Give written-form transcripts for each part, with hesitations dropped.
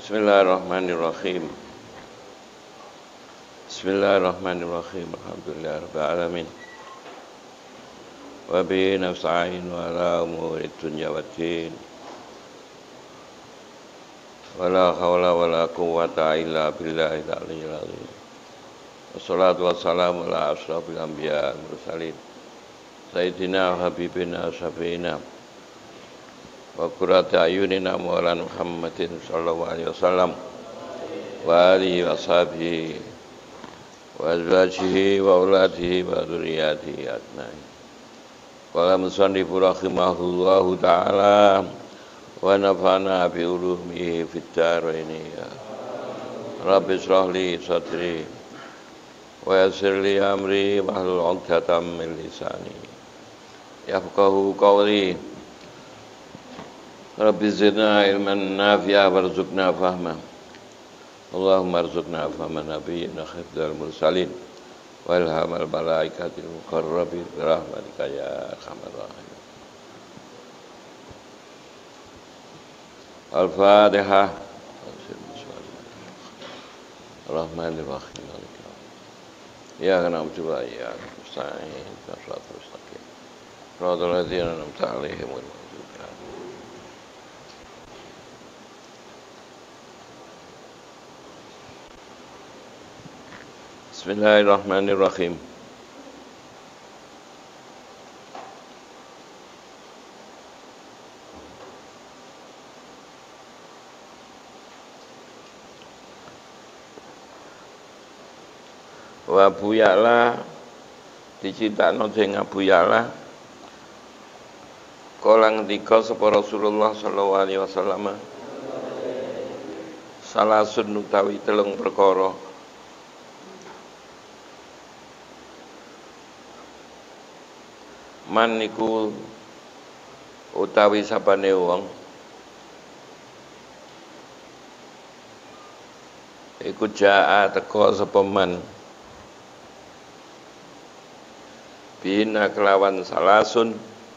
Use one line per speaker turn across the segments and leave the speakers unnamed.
Bismillahirrahmanirrahim. Bismillahirrahmanirrahim. Alhamdulillahirabbil alamin. Wa bihi nasta'in wa ala umuri dunya waddin. Wala haula wala quwwata illa billahil aliyyil azim. Wassalatu wassalamu ala asyrafil anbiya wal mursalin. Sayyidina wa habibina syafiina wa qurratu ayunina maulana Muhammadin sallallahu alaihi wasallam wa alihi wa sahbihi wa azwajihi wa auladihi wa dzurriyyatihi ajmain. Qala musannifu rahimahullahu ta'ala wa nafa'ana bi ulumihi fid dharain ya Rabbi shrah li sadri wa yassir li amri wahlul 'uqdatam min lisani yafqahu qawli. Rabbi zidna ilman nafi'a warzuqna fahma. Allahumma arzuqna fahma nabiyyina khifdal mursalin wa ilhamal malaikatil muqarrabin birahmatika ya arhamar rahimin. Al-Fatihah. Ar-Rahmanir-Rahim. Ya na'budu wa iyyaka nasta'in. Ihdinas mustaqim. Shiratal ladzina an'amta 'alaihim ghairil maghdubi 'alaihim. Bismillahirrahmanirrahim. Wa Abu Ya'la dicitakno sing Abu Ya'la kala ngendika sapa Rasulullah sallallahu alaihi wasallam salasun utawi telung perkara man niku utawi sapane wong iku jaa teka sapa man bina kelawan salasun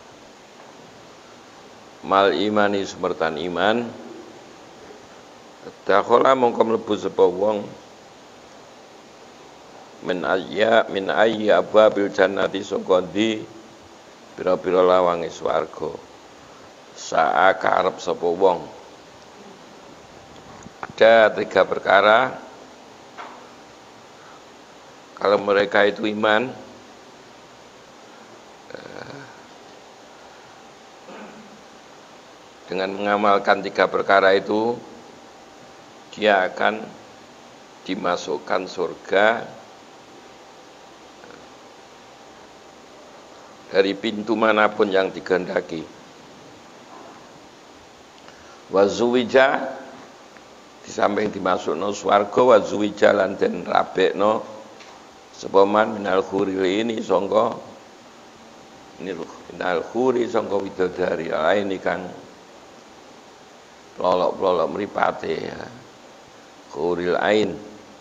mal imani sumertan iman dakhala mongko mlebu sapa wong min ayya abwabil jannati saka ndi pira-pira lawange swarga saa karep sapa wong. Ada 3 perkara kalau mereka itu iman dengan mengamalkan 3 perkara itu dia akan dimasukkan surga dari pintu manapun yang dikehendaki. Wazuwija di samping dimasukno swarga, wazuwija lan den rabekno sapa man minal khuril ini sangka minal khuri sangka widodari ini kang plolok-plolok mripate ya. Khuril ain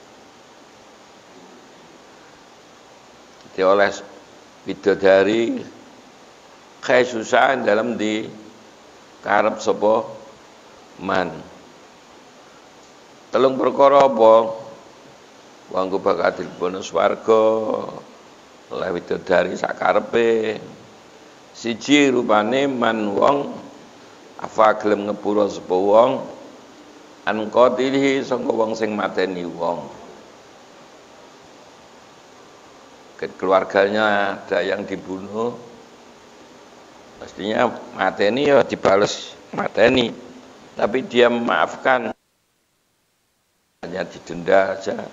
dioles bidadari khususan dalam di karep sapa man. Telung perkara apa wong bakal dilebokno swarga oleh bidadari sak karepe. Siji rupane man wong afa gelem ngepura sapa wong an qatilihi sangka wong sing mateni wong. Keluarganya ada yang dibunuh, pastinya mateni ya dibales mateni, tapi dia memaafkan, hanya didenda aja,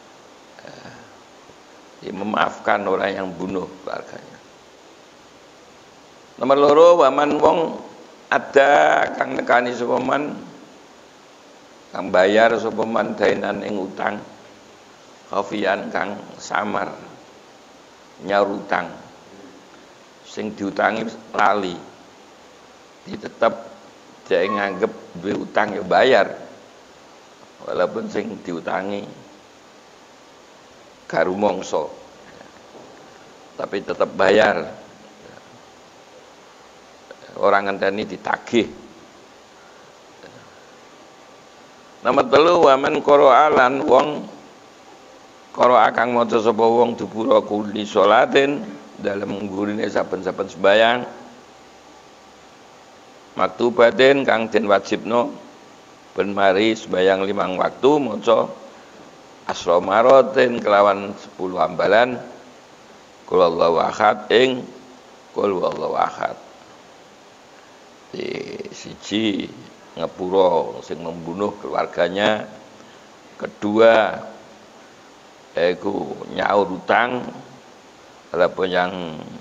dia memaafkan orang yang bunuh keluarganya. Nomor loro waman wong ada kang nekani sapa man kang bayar sapa man dainan ing utang khafian kang samar nyarutang sing diutangi lali dia tetap dia nganggep duwe utang ya bayar walaupun sing diutangi garumangsa tapi tetap bayar. Orang ngenteni ditagih Nomor 3 waman qara'a lan wong qara'a kang maca sapa wong dubura kulli sholatin dalam nggurine saben-saben sembayang maktubatin kang den wajibno ben mari sembayang 5 waktu maca asra maratin kelawan 10 ambalan qul huwallahu ahad ing qul huwallahu ahad. Siji ngepuro sing membunuh keluarganya, kedua yaiku nyaur utang apa yang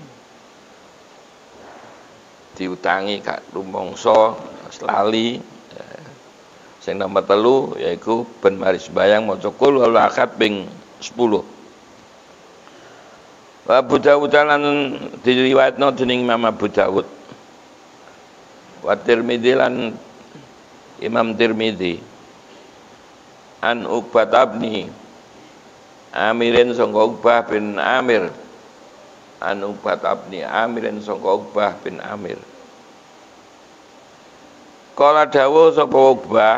diutangi gak rumangsa lali. Sing nomor 3 yaiku ben mari sembayang maca qul huwallahu ahad ping 10. Wa Abu Dawud lan diriwayatno dening Imam Abu Dawud. Wa Tirmidzi lan Imam Tirmidzi an Uqbah bin Amirin sangka Uqbah bin Amir an Uqbah bin Amirin sangka Uqbah bin Amir. Kala dawuh sapa Uqbah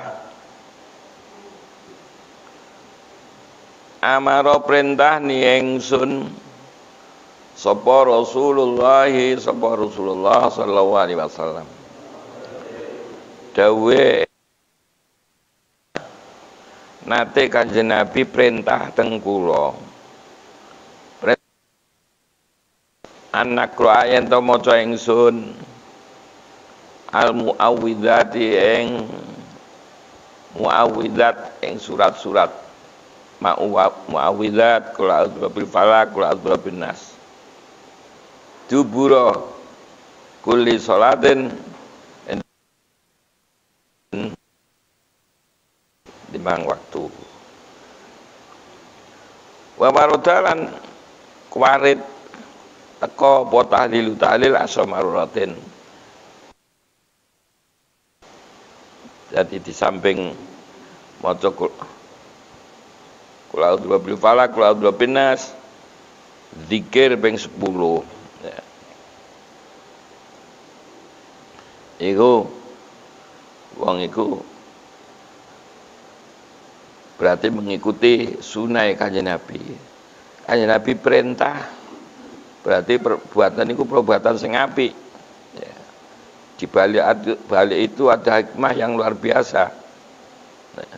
amara perintah ni ingsun sapa Rasulullah sallallahu alaihi wasallam dawe nate Kanjeng Nabi perintah teng kula anak kula yen to maca ingsun al muawwidzati ing muawwidzat ing surat-surat muawwidzat qul a'udzu birabbil falaq qul a'udzu birabbin nas dubura kulli sholatin 5 waktu. Wa marodalan kuwarit teko apa tahlil asra marratin. Jadi di samping maca qul a'udzu birabbil falaq qul a'udzu birabbin nas zikir ping 10 ya. Iku wong iku berarti mengikuti sunai Kanjeng Nabi. Kanjeng Nabi perintah berarti perbuatan itu perbuatan sing apik. Ya. Di balik itu ada hikmah yang luar biasa. Nah,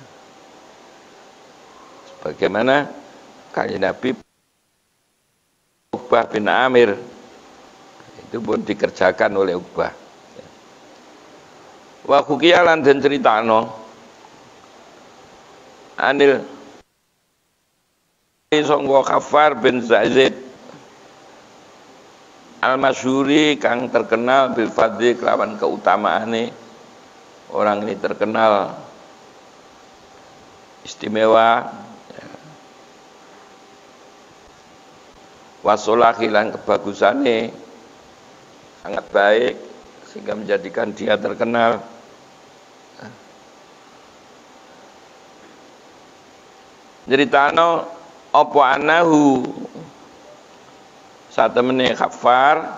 sebagaimana Kanjeng Nabi Uqbah bin Amir itu pun dikerjakan oleh Uqbah. Wa hukiyalan dan ceritano anil sangga Khaffar bin Zaid al-masyhuri kang terkenal bil fadli kelawan keutamaane. Orang ini terkenal istimewa ya. Wasolahi lan kebagusane sangat baik sehingga menjadikan dia terkenal. Ceritano apa anahu satemene Khaffar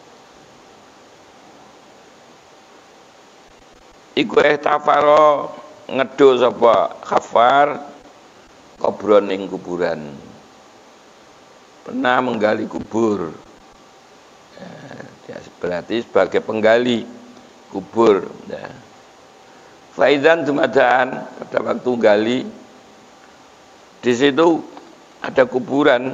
iku tafaro ngedho sapa Khaffar kubron ing kuburan. Pernah menggali kubur. Ya, berarti sebagai penggali kubur ya. Faizan dumadaan pada waktu gali di situ ada kuburan.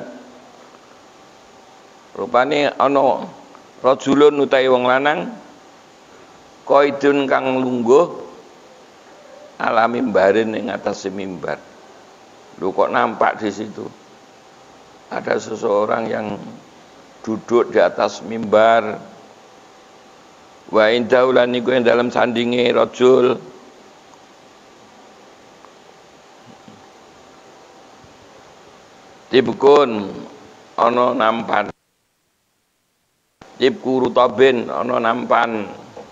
Rupane ana rajulun utawi wong lanang qaidun kang lungguh ala mimbarin ing atas mimbar. Lho kok nampak di situ ada seseorang yang duduk di atas mimbar. Wa indaulan niku ing dalam sandinge rajul tibkun ana nampan tibku rutabin ana nampan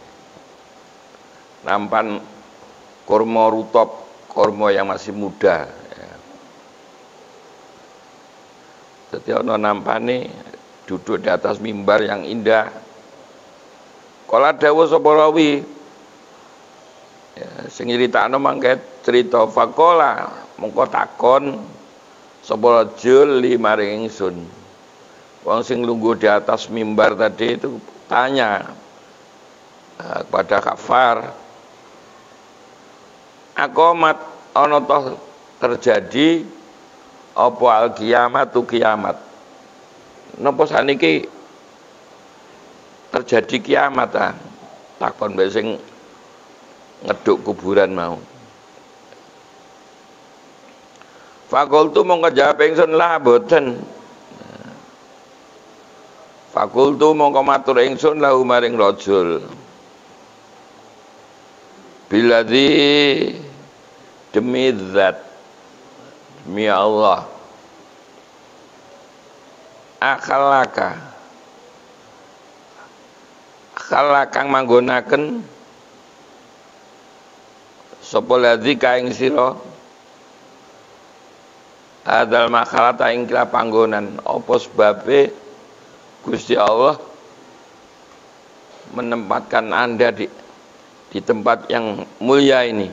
kurma rutab, kurma yang masih muda ya. Jadi ana nampane duduk di atas mimbar yang indah. Kala dawuh sapa rawi Ya, sing nyritakno mangke cerita faqala mongko takon sapa rajul li maring ingsun. Wong sing lungguh di atas mimbar tadi itu tanya kepada Kafar, akomat ana toh terjadi apa al kiamat tu kiamat. Napa saniki terjadi kiamat ta? Takon bae sing ngeduk kuburan mau. Fakultu mongko jawab ingsun lah boten. Fakultu mongko matur ingsun lahu maring rajul. Biladzi demi zat demi Allah akhlaka kang manggonaken sapa ladzi kaing sira adal makhalata ing kira panggonan apa sebabe Gusti Allah menempatkan Anda di tempat yang mulia ini.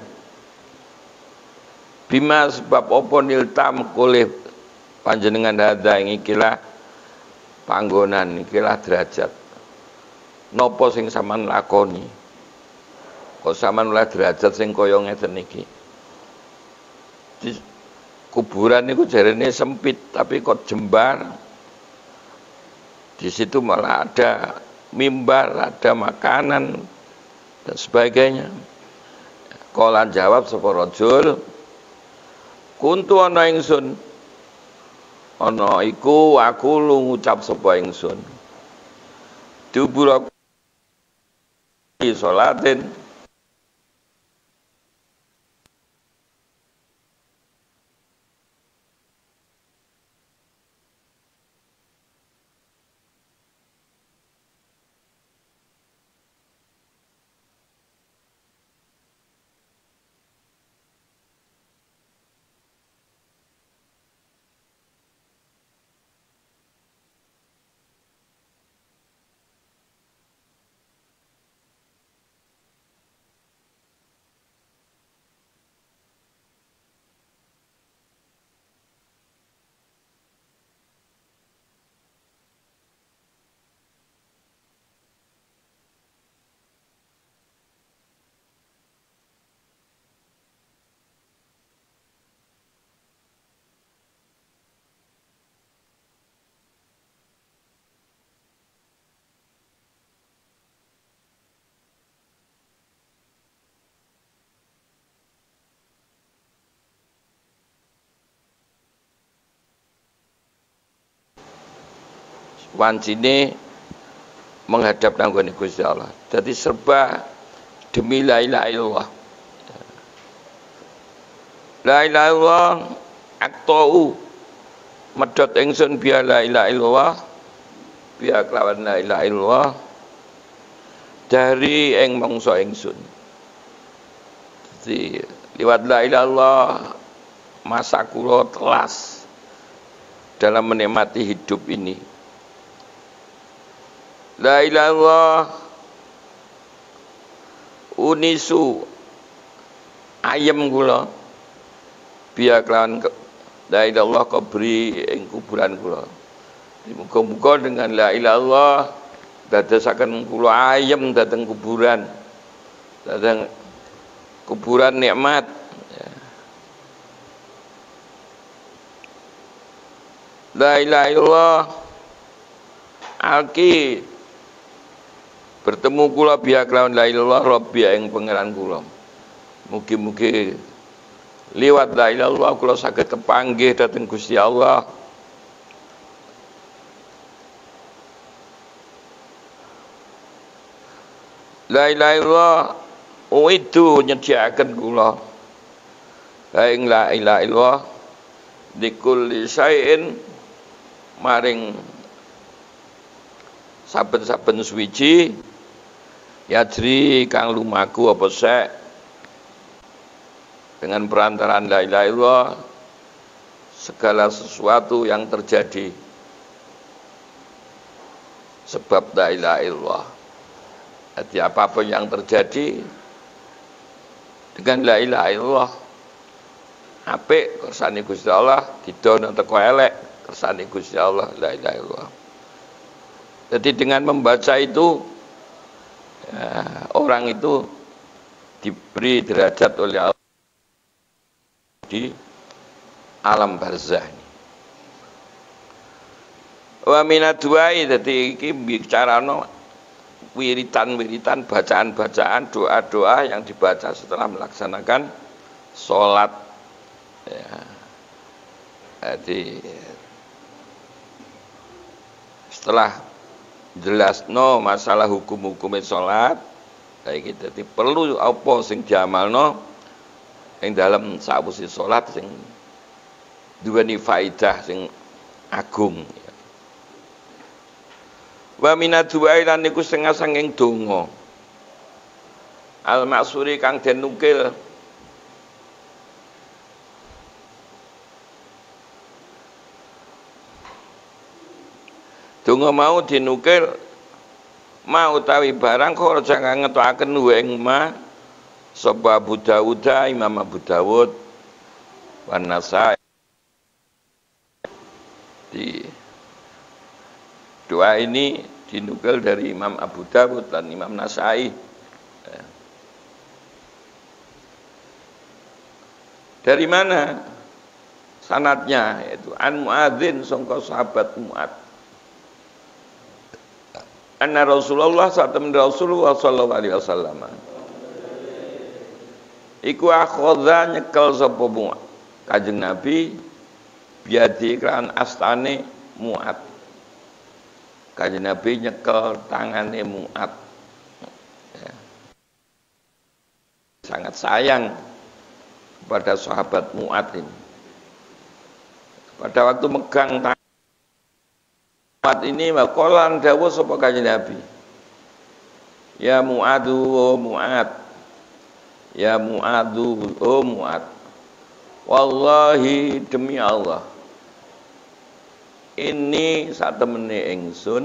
Bima sebab apa niltam kulih panjenengan hadza ing ikilah panggonan ikilah derajat. Napa sing sampean lakoni? Kok sampean oleh derajat sing kaya ngeten iki? Di kuburan niku jarene sempit tapi kok jembar. Di situ malah ada mimbar, ada makanan dan sebagainya. Kala jawab sapa rajul, kuntu ana ingsun. Ana iku aku lu ngucap sapa ingsun. Dubura salatin wancine menghadap nanggone Gusti Allah. Jadi serba demi la ilaha illallah. La ilaha illallah aqtau medhot ingsun biya la ilaha illallah biya kelawan la ilaha illallah dari ing mangsa ingsun. Jadi liwat la ilaha illallah masa kula telas dalam menikmati hidup ini. La ilaha illallah unisu ayem kula biya kelawan la ilaha illallah kubri ing kuburan kula. Muga-muga dengan la ilaha illallah dadosaken kula ayem dhateng kuburan. Dhateng kuburan nikmat. La ilaha illallah alki bertemu kula biya kelawan la ilaha illallah rabbi ing pangeran kula. Mugi-mugi liwat la ilaha illallah kula saged kepanggih dhateng Gusti Allah. La ilaha illallah itu nyediaken kula ing la ilaha illallah dikulli syai'in maring saben-saben suwiji yadri kang lumaku apa sek dengan perantaraan la ilaha illallah segala sesuatu yang terjadi sebab la ilaha illallah. Jadi apapun yang terjadi dengan la ilaha illallah. Apik kersane Gusti Allah, didono teko elek kersane Gusti Allah, la ilaha illallah. Jadi dengan membaca itu ya, orang itu diberi derajat oleh Allah di alam barzah. Wa minad duai, dadi iki bicarano wiritan-wiritan, bacaan-bacaan, doa-doa yang dibaca setelah melaksanakan sholat. Ya. Jadi setelah jelas masalah hukum-hukumnya sholat, kayak gitu. Jadi perlu apa sing diamalno yang dalam sakwise sholat sing duweni faidah sing agung. Wa minaddu'a lan niku setengah sanging donga al-maksuri kang den nukil donga mau dinukil mau utawi barang kok jangan ngetokaken wa ing ma sapa Abu Dawud, Imam Abu Dawud wan Nasai. Di doa ini dinukil dari Imam Abu Dawud dan Imam Nasai. Dari mana sanadnya? Yaitu an Muadzin sangka sahabat Muad. Anna Rasulullah Rasulullah sallallahu alaihi wasallam iku akhadha nyekel sapa Muad Kanjeng Nabi biadi kan astane Muad. Kanjeng Nabi nyekel tangane Muad. Ya. Sangat sayang kepada sahabat Muad ini. Pada waktu megang tangan Muad ini makolan dawuh sapa Kanjeng Nabi. Ya Muadu, oh Muad. Ya Muadu, oh Muad. Wallahi demi Allah. Ini satemene ingsun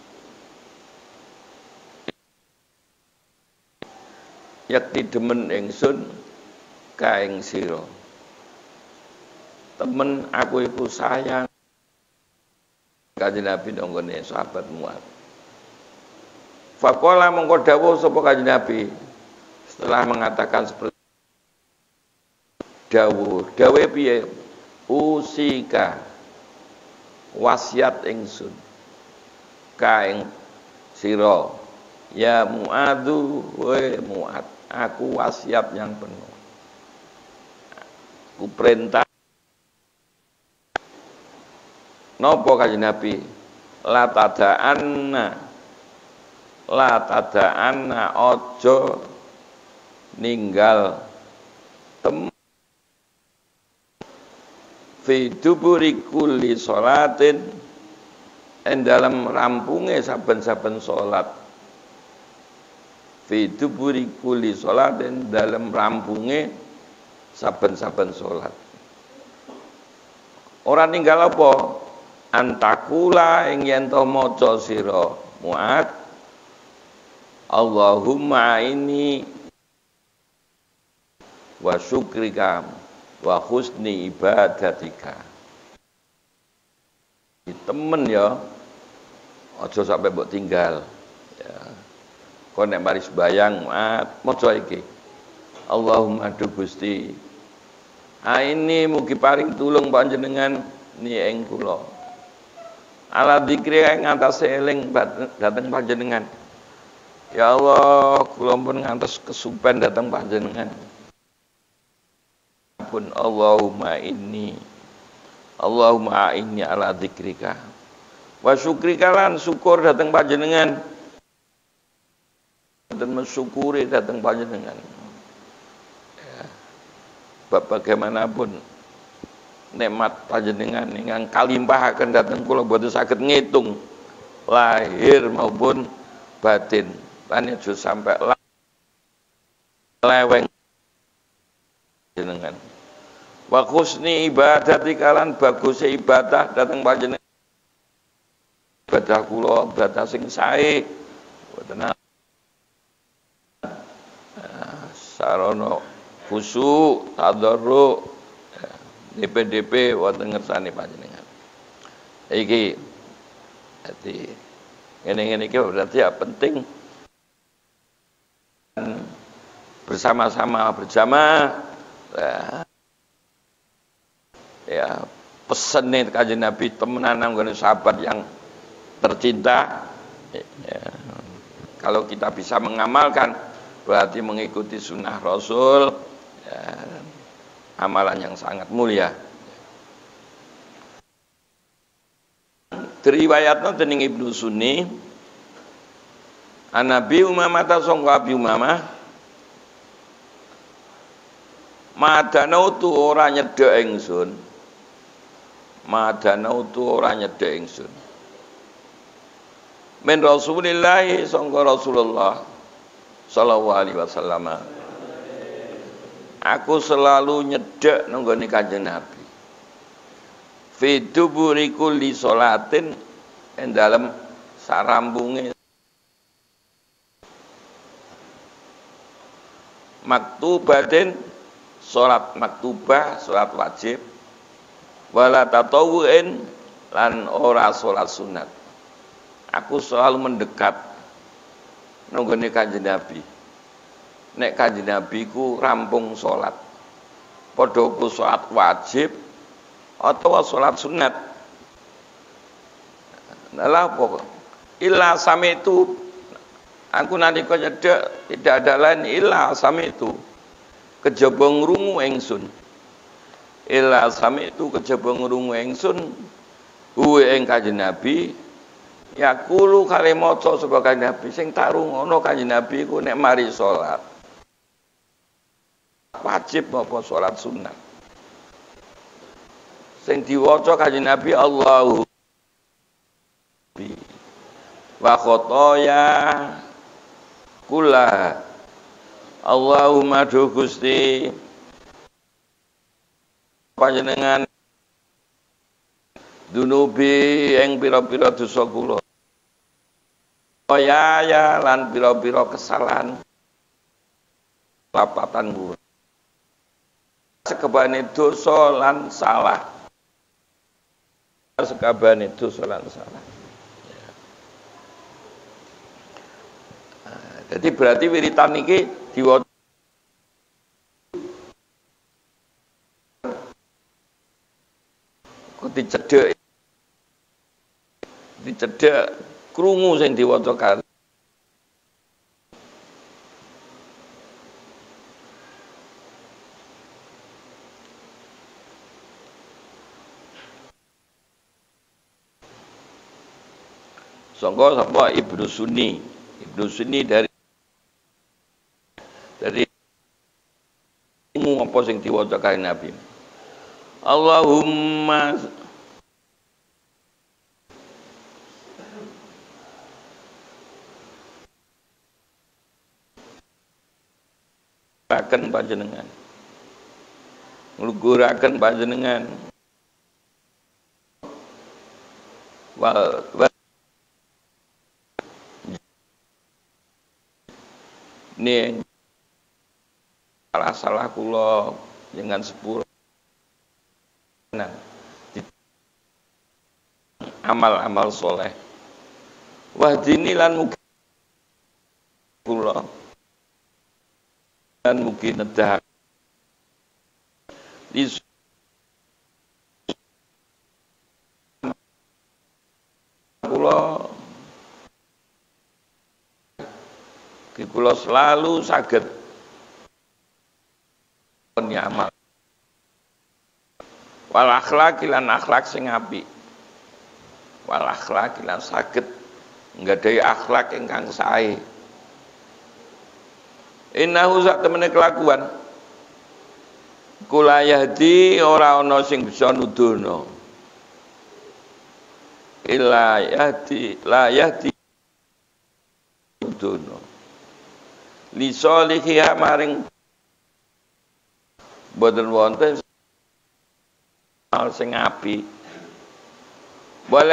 yakti demen ingsun ka ing sira. Temen aku iku sayang Kanjeng Nabi nonggone sahabat Muad. Faqala mongko dawuh sapa Kanjeng Nabi setelah mengatakan seperti dawuh piye usika wasiat ingsun ka ing sira ya Muadu we Muad aku wasiat yang penuh aku perintah napa Kanjeng Nabi la tada'anna aja ninggal fi duburi kulli sholatin en dalam rampunge saben-saben salat fi duburi kulli sholatin dalam rampunge saben-saben salat ora ninggal apa antakula ing yen to maca sira Muad Allahumma ini wa syukrika wa husni ibadatika. Temen ya, aja sampai mbok tinggal. Ya. Kok nek mari sembayang, maca iki. Allahumma du Gusti. Ini mugi paring tulung panjenengan ni ing kula. Ala dzikri ing ngatas eling dhateng panjenengan. Ya Allah, kula pun ngantos kesupen dhateng panjenengan. Pun Allahumma inni ala dzikrika wa syukrika lan syukur datang panjenengan dan mensyukuri datang panjenengan ya. Bagaimanapun nikmat panjenengan ingkang kalimpahaken datang kula boten saged ngitung lahir maupun batin lan aja sampai leweng panjenengan. Wa husni ibadati kalan bagus ibadah dateng panjenengan ibadah kula ibadah sing sae boten sarana khusyuk, tadarruk, DP wonten ngersane panjenengan. Iki dadi ngene-ngene iki berarti ya penting bersama-sama berjamaah ya pesennya Kanjeng Nabi temenan nggone sahabat yang tercinta ya. Kalau kita bisa mengamalkan berarti mengikuti sunnah Rasul ya, amalan yang sangat mulia. Riwayatna dening Ibnu Sunni Nabi Umamah ta sangka Abi Umamah madanautu ora nyedhek ingsun min Rasulillah sangka Rasulullah sallallahu alaihi wasallam aku selalu nyedhek nang nggone Kanjeng Nabi fi duburi kulli sholatin ing dalem sarampunge maktubatin salat maktubah salat wajib wala tatawu'in lan ora salat sunat aku selalu mendekat nang nggone Kanjeng Nabi nek Kanjeng Nabi ku rampung salat padha ku salat wajib atau sholat sunat. Nah pokok illa sami itu aku nalika nyedhek tidak ada lain illa sami itu kejaba ngrungu ingsun illa sami itu kejaba ngrungu ingsun huwe ing Kanjeng Nabi yaqulu kale maca sapa Kanjeng Nabi sing tak rungono Kanjeng Nabi ku nek mari sholat wajib apa sholat sunat sing diwaca Kanjeng Nabi Allahu wa khotoya kula Allahumma du Gusti panjenengan dunubi ing pira-pira dosa kula ya lan pira-pira kesalahan lapatan kula sekabehane dosa lan salah sekabehane dosa lan salah. Jadi berarti wiritan iki diwaca kok dicedhek krungu sing diwaca kan. Sangka sapa Ibnu Sunni dari apa sing diwaca kali Nabi Allahumma akan panjenengan ngluguraken panjenengan wal ini salah kula dengan sepuluh amal-amal soleh wahdini lan mugi kula lan mugi nedah kula selalu saged nyamal wal akhlaq lan akhlak sing apik wal akhlaq lan saged nggadahi akhlak ingkang sae innahu sak temene kelakuan kula yahdi ora ana sing bisa nuduhno illa yahdi la yahdi nuduhno li sholihiha maring boten wonten hal sing apik boleh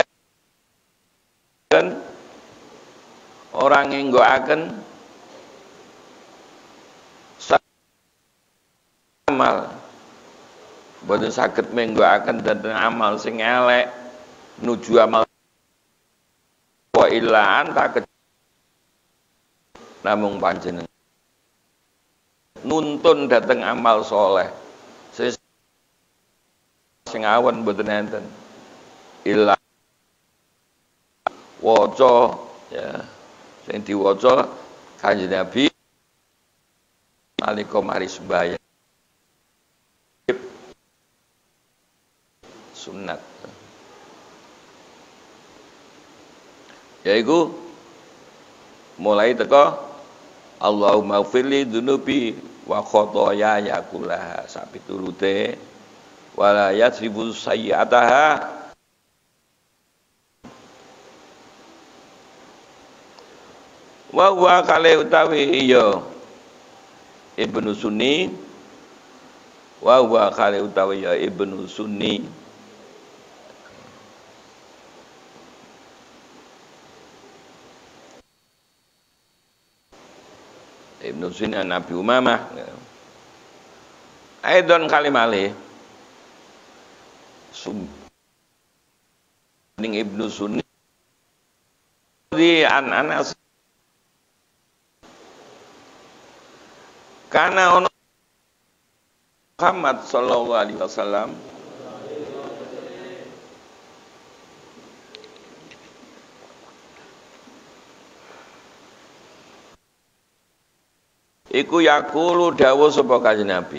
orang ngenggoaken amal boten saged menggoaken dhateng amal sing elek nuju amal wa illa anta namung panjenengan nuntun dhateng amal soleh sing awan boten enten illa waca ya sing diwaca Kanjeng Nabi nalika mari sembahyang sunat yaiku mulai teko Allahumma firli dzunubi wa khotoyaya kullaha sapi turute wala yatribu sayyi'ataha wa huwa kale utawi iya Ibnu Sunni wa huwa kale utawi ya Ibnu Sunni Ibnu Sunni Nabi Umamah aidon kalimale ning Ibnu Sunni di Anas karena ono Muhammad sallallahu alaihi wasallam iku yaqulu dawuh sapa Kanjeng Nabi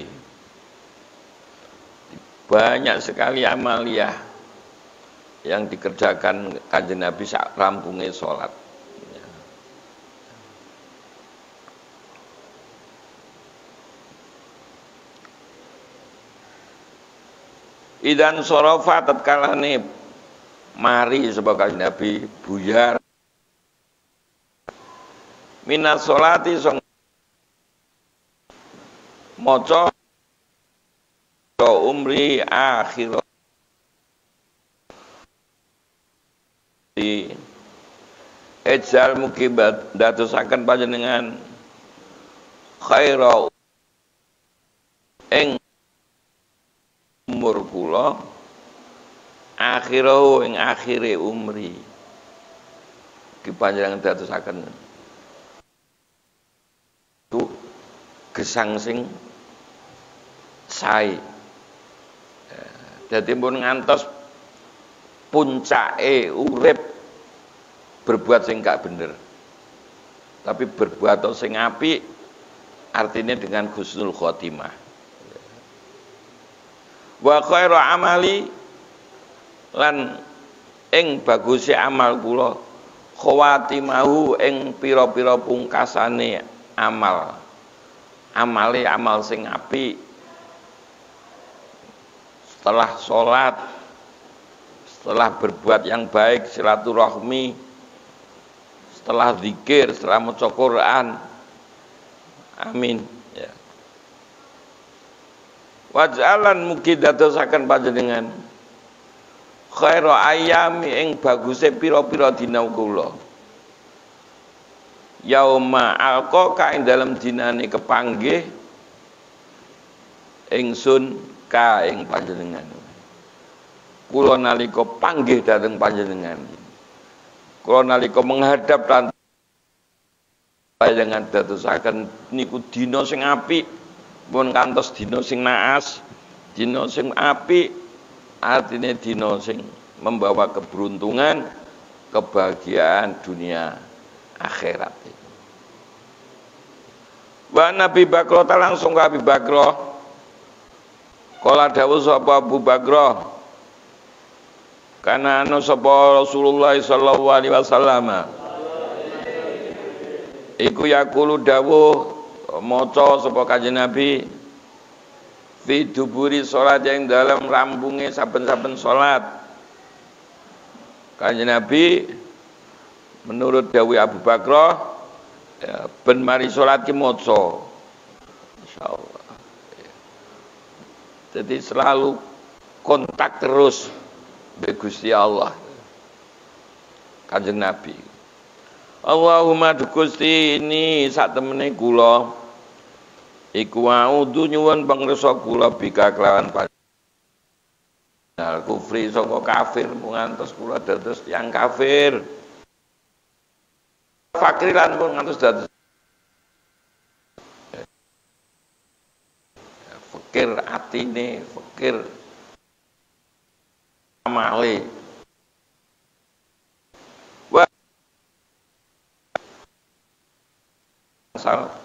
banyak sekali amaliyah yang dikerjakan Kanjeng Nabi sak rampunge salat. Idan sorofa tatkalane mari sapa Kanjeng Nabi buyar minas sholati song maca umri akhir di ejal mukibat dadosaken panjenengan khaira ing umur kula akhirahu ing akhire umri ki panjenengan dadosaken tu gesang sing sae dadi pun ngantos puncake urip berbuat sing gak bener tapi berbuat sing apik artinya dengan husnul khotimah wa khairu amali lan ing baguse amal kula khawatimahu ing pira-pira pungkasane amal amale amal sing apik setelah sholat setelah berbuat yang baik silaturahmi setelah zikir setelah maca Quran amin ya waj'alan mugi dadosaken panjenengan khairu ayami ing baguse pira-pira dina kula yauma alqa ing dalem dinane kepanggih ingsun ka ing panjenengan kula nalika panggih dhateng panjenengan kula nalika menghadap lan panjenengan dadosaken niku dina sing apik pun kantos dina sing naas dina sing apik artine dina sing membawa keberuntungan kebahagiaan dunia akhirat. Wa Nabi Bakro ta langsung ke Abi Bakro kala dawuh sapa Abu Bakro kana ana sapa Rasulullah sallallahu alaihi wasallam iku yaqulu dawuh maca sapa Kanjeng Nabi fi duburi salat yang dalam rampunge saben-saben salat Kanjeng Nabi menurut dawuh Abu Bakro ya, ben mari salat ki maca insyaallah. Jadi selalu kontak terus dengan Gusti Allah. Kanjeng Nabi. Allahumma Gusti ini sak temene kula iku a'udzu nyuwun pangresa kula bika kelawan panjenengan kufri saka kafir ngantos kula dados tiyang kafir fakir lan pun ngantos dados fakir atine fakir amale wa salah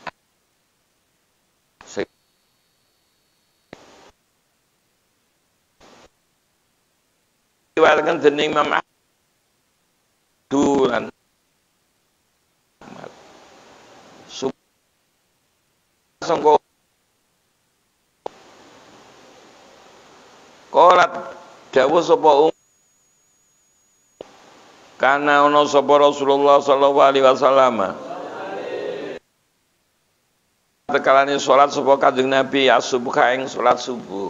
diwalaken dening Imam Dulan sangko kolat dawuh sapa kana ana sapa Rasulullah sallallahu alaihi wasallam tekalane salat sapa Kanjeng Nabi as-subuh ing salat subuh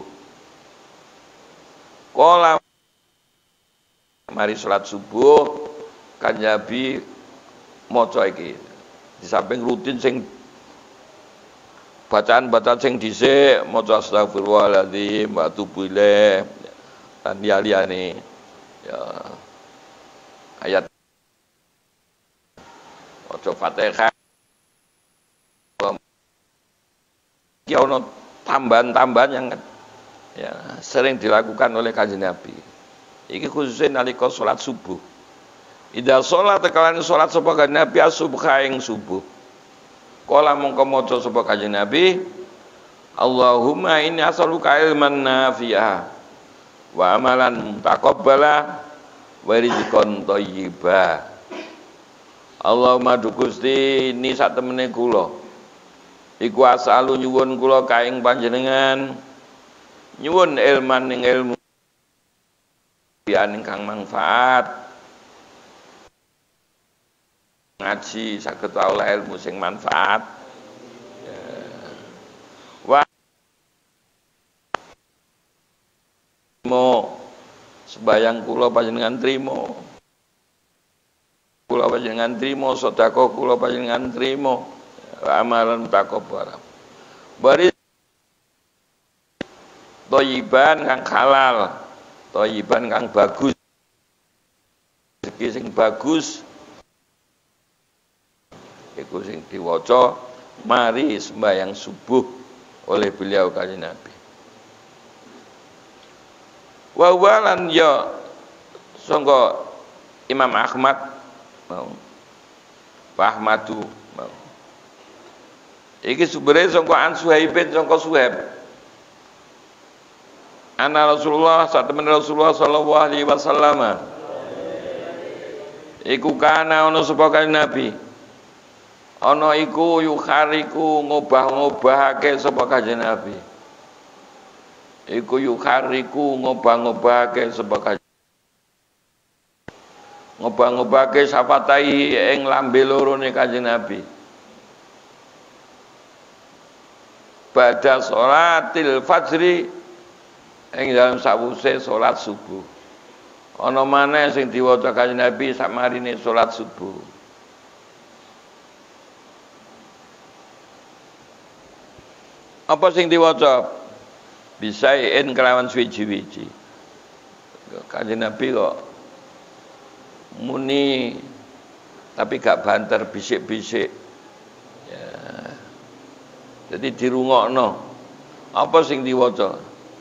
kala mari salat subuh Kanjeng Nabi maca iki di samping rutin sing bacaan-bacaan sing dhisik maca astagfirullahaladzim wa atubu ilaih dan liyane ya ayat maca Fatihah ya ono tambahan-tambahan yang ya sering dilakukan oleh Kanjeng Nabi. Iki khususnya nalika salat subuh. Idza shalat tekalane salat sapa Kanjeng Nabi as-subuh ing subuh. Kala mongko maca sapa Kanjeng Nabi, Allahumma inni as'aluka ilman nafi'ah wa amalan mutaqabbala wa rizqan thayyiba. Allahumma du Gusti ini sak temene kula. Iku asalu nyuwun kula kaing panjenengan nyuwun ilman ing ilmu ingkang manfaat ngaji saged oleh ilmu sing manfaat wa mo sembayang kula panjenengan trima kula panjenengan trima sedekah kula panjenengan trima amalan taqabbal bari thayyiban kang halal thayyiban kang bagus rezeki sing bagus iku sing diwaca mari sembahyang subuh oleh beliau Kanjeng Nabi wa walan ya sangga Imam Ahmad mau Ahmadu mau iki sumberé sangga An Suhaibin sangga Suhaib ana Rasulullah satemene Rasulullah sallallahu alaihi wasallam iku kana ana sapa Kanjeng Nabi ana iku yukhariku ngobah-ngobahake sapa Kanjeng Nabi iku yukhariku ngobah-ngobahake sapa Kanjeng ngobah-ngobahake safatai ing lambe lorone Kanjeng Nabi badha sholatil fajri ing dalam sawuse salat subuh ana maneh sing diwaca Kanjeng Nabi sakmarine salat subuh apa sing diwaca bisain kelawan suwi-wiji Kanjeng Nabi kok muni tapi gak banter bisik-bisik ya jadi dirungokno apa sing diwaca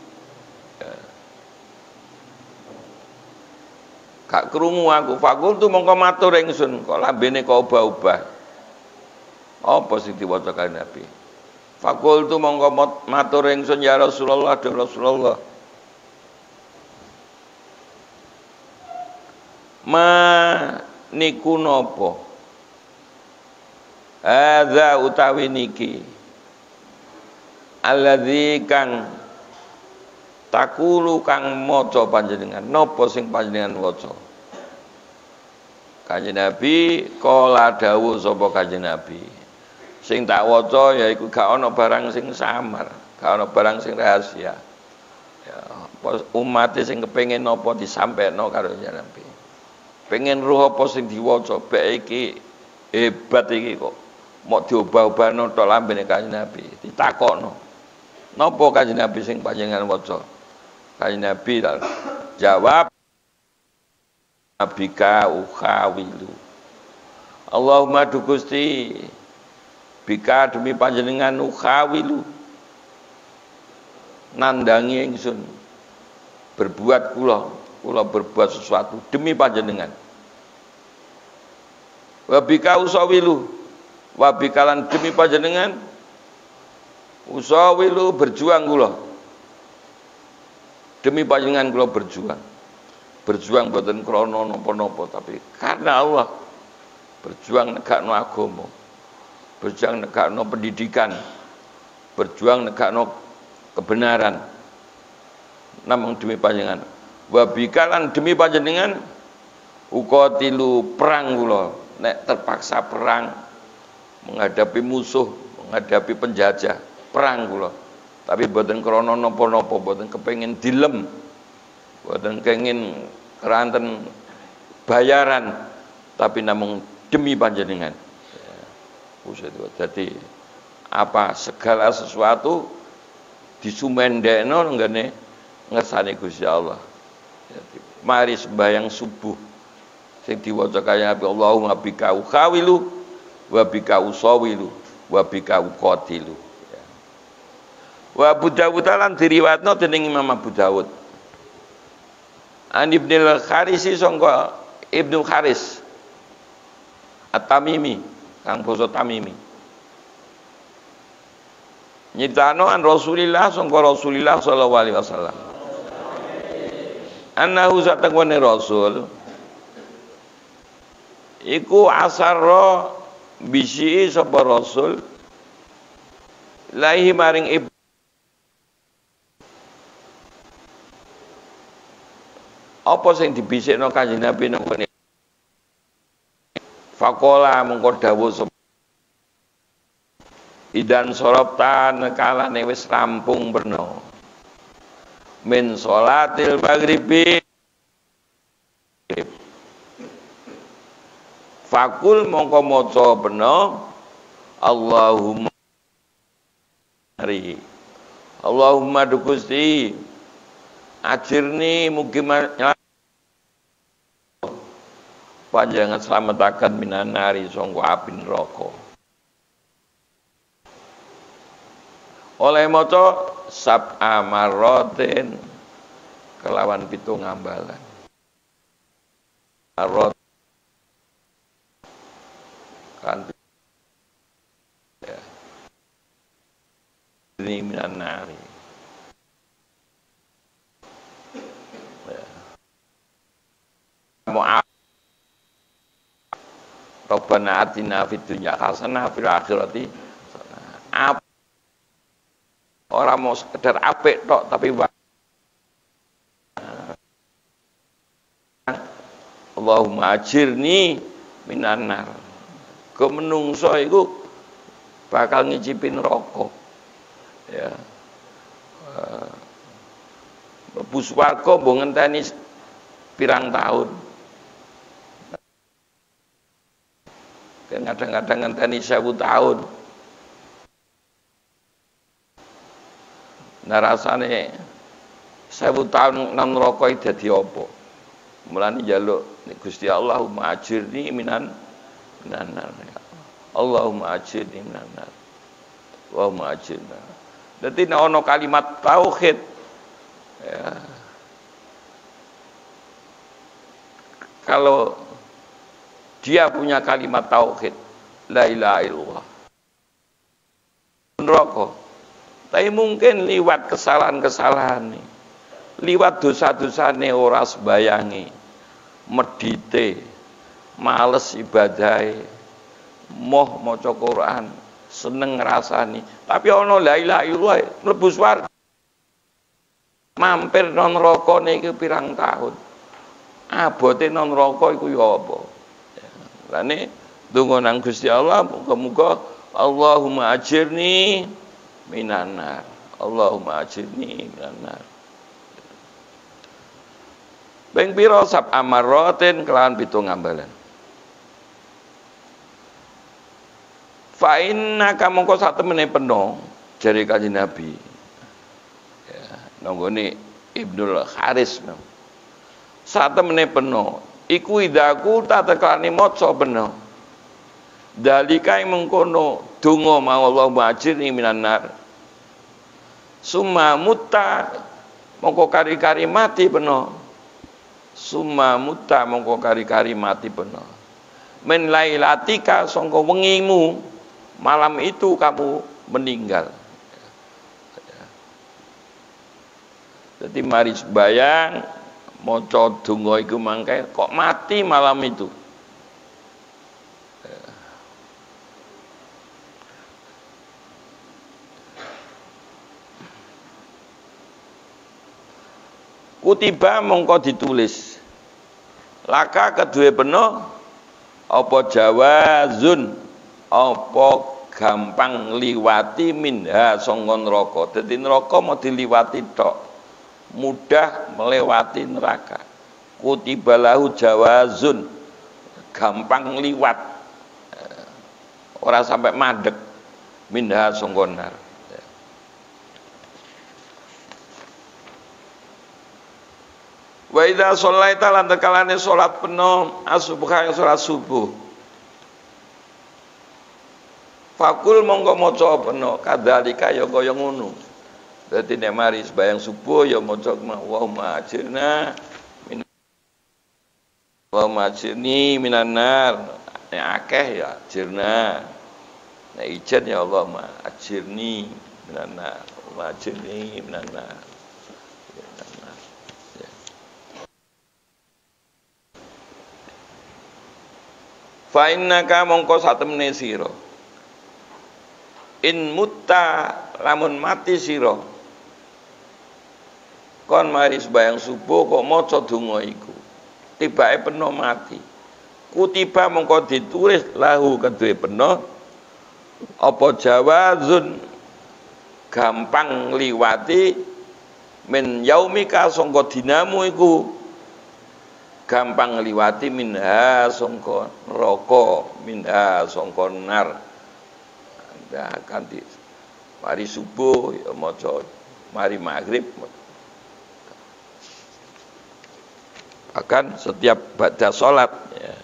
gak krungu aku fakultu mongko matur ingsun kok lambene kok obah-obah apa sing diwaca Kanjeng Nabi fakultu mongko matur ingsun ya Rasulullah ya Rasulullah ma niku napa hadza utawi niki alladzi kang takulu kang maca panjenengan napa sing panjenengan waca Kanjeng Nabi kala dawuh sapa Kanjeng Nabi sing tak waca yaiku gak ana barang sing samar gak ana barang sing rahasia ya umat sing kepengin napa disampaikan karo Kanjeng Nabi pengen roh apa sing diwaca bae iki hebat iki kok Mok diubah-ubahno tok lambene Kanjeng Nabi, ditakokno. Napa Kanjeng Nabi sing panjenengan waca? Kanjeng Nabi jawab, bika ukhawilu. Allahumma du Gusti, bika demi panjenengan ukhawilu. Nandangi ingsun. Berbuat kula berbuat sesuatu demi panjenengan. Wa bika usawilu, wa bikalan demi panjenengan usawilu berjuang kula. Demi panjenengan kula berjuang. Berjuang boten krana napa-napa tapi karena Allah. Berjuang negakno agama. Berjuang negakno pendidikan. Berjuang negakno kebenaran. Namung demi panjenengan. Wa bikalan demi panjenengan uqatilu perang kula. Nek terpaksa perang menghadapi musuh, menghadapi penjajah, perang kula. Tapi boten krana napa-napa, boten kepengin dilem. Boten kenging keranten bayaran, tapi namung demi panjenengan. Jadi apa segala sesuatu disumendekno nggone ngersane Gusti Allah. Jadi, mari sembahyang subuh sing diwaca kaya Allahumma bika ukhawilu wa bika usawilu wa bika uqatilu. Wa Abu Dawud lan diriwayatno dening Imam Abu Dawud. An Ibnul Kharisi sangka Ibnu Kharis At-Tamimi, kang basa Tamimi. Nyitano an Rasulillah sangka Rasulillah sallallahu alaihi wasallam. Annahu satakwane Rasul iku asarra bisi sapa Rasul laihi maring ibu apa sing dibisikno Kanjeng Nabi nang kene faqala mengko dawuh sapa idan sorobta nekalane wis rampung berno min sholatil maghribi fakul mongko maca bena Allahumma Allahumma du Gusti ajirni mugi panjenengan slametaken minan nari sangka api neraka. Oleh maca sab'a marratin kelawan 7 ngambalan. Kan ya. Ini minan nari. Ya. Rabbana atina fid dunya hasanah fil akhirati hasanah. Orang mau sekedar apik tok tapi Allahumma ajirni minan nar. Ke menungso iku bakal ngicipin rokok. Ya. Mlebu swarga mbok ngenteni pirang tahun. Kadang-kadang ngenteni 1000 tahun. Nah rasane 1000 tahun nang neraka iki dadi apa? Mulane njaluk Gusti Allahumma ajirni minan nar. Allahumma ajirni minan nar. Allahumma ajirna. Dadi nek ana kalimat tauhid ya. Kalau dia punya kalimat tauhid la ilaha illallah neraka. Tapi mungkin liwat kesalahan-kesalahan nih. Liwat dosa-dosane ora sembayangi, medite, males ibadahe, moh maca Quran, seneng ngrasani. Tapi ana la ilaha illallah mlebu swarga. Mampir nang neraka niki pirang tahun. Abote nang neraka iku ya apa? Lane donga nang Gusti Allah muga-muga Allahumma ajirni minan nar. Allahumma ajirni minan nar. Beng pira sab amarratin kelawan 7 ngambalan. Fa inna kamangka sak temene peno jare Kanjeng Nabi. Ya, nonggone Ibnul Haris. Sak temene peno iku idaku tak tekalane maca peno. Dalika mengkono donga ma Allah majirni minan nar. Summa mutta mongko kari-kari mati peno. Summa mutta mongko kari-kari mati peno. Men lailatika sangka wengimu malam itu kamu meninggal. Jadi mari sembayang maca donga iku mangke kok mati malam itu. Kutiba mongko ditulis laka kedue peno apa jawazun apa gampang liwati minha sangka neraka. Dadi neraka mau diliwati tok, mudah melewati neraka. Kutiba lahu jawazun, gampang liwat, ora sampai madeg minha sangka nar. Wa idza shallaita lan tekalane salat peno asubuh salat subuh. Fakul mongko maca peno kadzalika ya kaya ngono. Dadi nek mari sembahyang subuh ya maca Allahumma ajirna min Allahumma ajirni minan nar. Nek akeh ya ajirna. Nek ijen ya Allahumma ajirni minan nar. Allahumma ajirni minan nar. Fa innaka mongko satemene sira in mutta lamun mati sira kon mari sembahyang subuh kok maca donga iku tibake peno mati kutiba mongko ditulis lahu kedue peno apa jawazun gampang liwati min yaumika sangka dinamu iku gampang liwati minha sangka neraka minha sangka nar. Anda ganti mari subuh ya maca, mari maghrib akan setiap ba'da salat ya,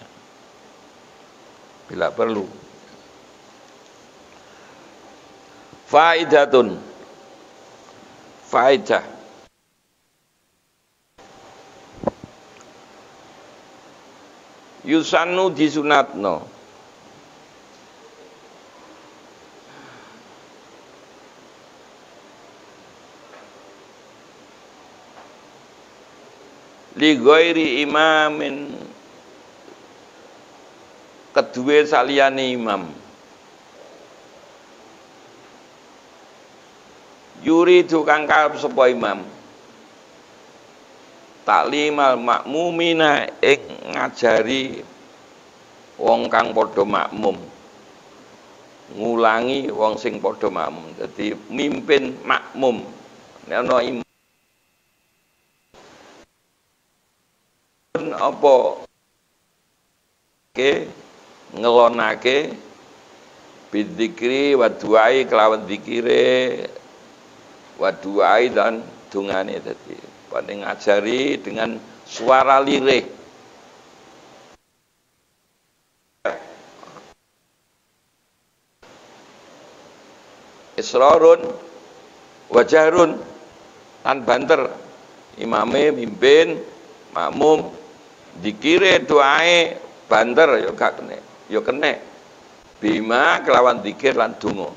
bila perlu. Faidatun faidah yusannu disunatno li ghairi imamin kedue saliyane imam yuridu kang karep sapa imam taklimal makmumina ing ngajari wong kang padha makmum ngulangi wong sing padha makmum. Dadi mimpin makmum nek ana imam apa ke ngelonake bidzikri wa duai kelawan zikire wa duai dan dungane. Dadi pada ngajari dengan suara lirih. Israrun wajarun lan banter imame mimpin makmum dikire doae banter ya gak kene ya kene bima kelawan zikir lan donga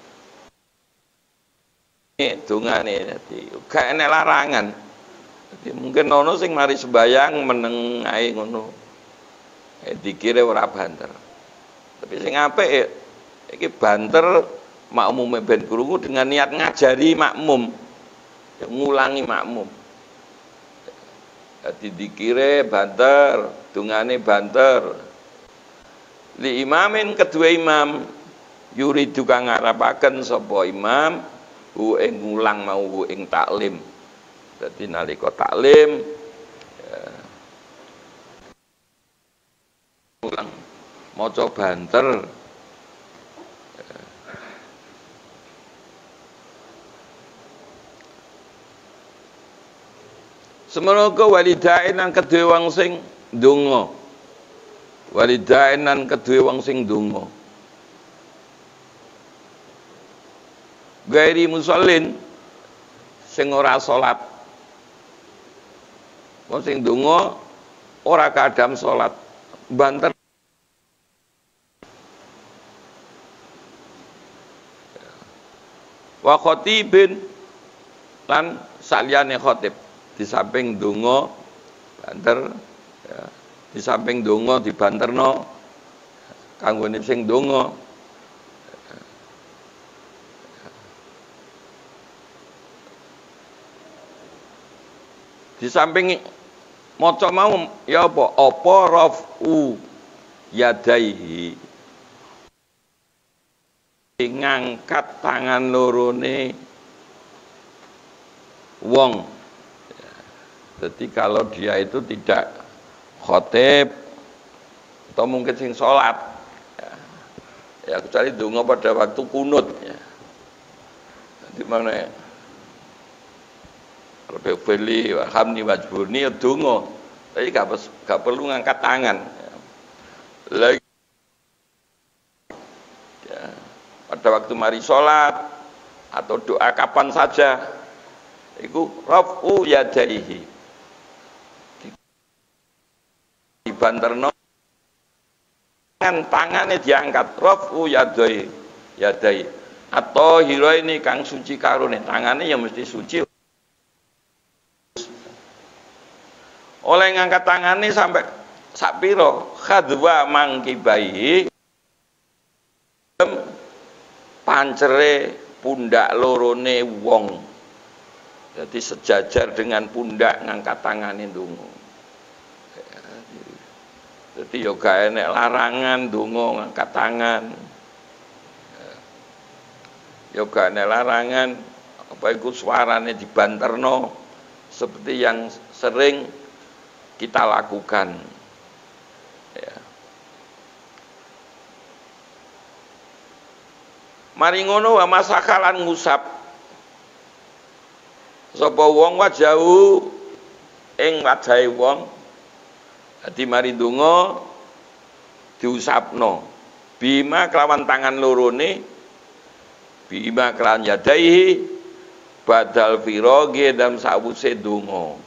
dongane dadi gak enek larangan. Jadi mungkin ono sing mari sembayang meneng ae ngono. Dikire ora banter. Tapi sing apik iki banter makmume ben krungu dengan niat ngajari makmum. Ngulangi makmum. Jadi dikire banter, dungane banter. Li imamin kedua imam yuridu kang ngarapaken sapa imam hu ing ngulang mau hu ing taklim. Dadi nalika taklim ulang maca banter Semono walidain lan kedue wong sing ndonga. Walidain lan kedue wong sing ndonga. Gairi musallin sing ora salat. Wong sing ndonga ora kadam salat. Banter wa khatibin lan saliyane khatib. Di samping donga banter ya, di samping donga dibanterno kanggone sing donga. Di samping maca mau ya apa rafu yadaihi ngangkat tangan lorone wong. Jadi kalau dia itu tidak khotib atau mungkin sing sholat ya kecuali donga pada waktu kunut ya. Di mana ya? Rabbi fili wa hamni wajburni ya donga. Tapi gak perlu ngangkat tangan. Lagi ya, pada waktu mari sholat atau doa kapan saja itu rafu yadaihi dibanterno tangannya diangkat rafu yadai atau hiro ini kang suci karone tangannya yang mesti suci oleh ngangkat tangannya sampai sapiro khadwa mangkibai pancere pundak lorone wong. Jadi sejajar dengan pundak ngangkat tangannya ndonga. Jadi yo gak enek larangan ndonga ngangkat tangan. Yo gak enek larangan apa iku suarane dibanterno seperti yang sering kita lakukan. Ya. Mari ngono wa masakalan ngusap sapa wong wajahu ing wajahe wong. Dadi mari donga diusapno bima kelawan tangan lorone bima kelawan yadaihi badal firoge dalam sawuse donga.